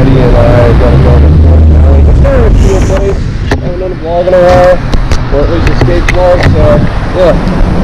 buddy and I got to go to Fern Valley. It's kind of a cool place. I haven't done a vlog in a while, or at least a skate vlog, so yeah.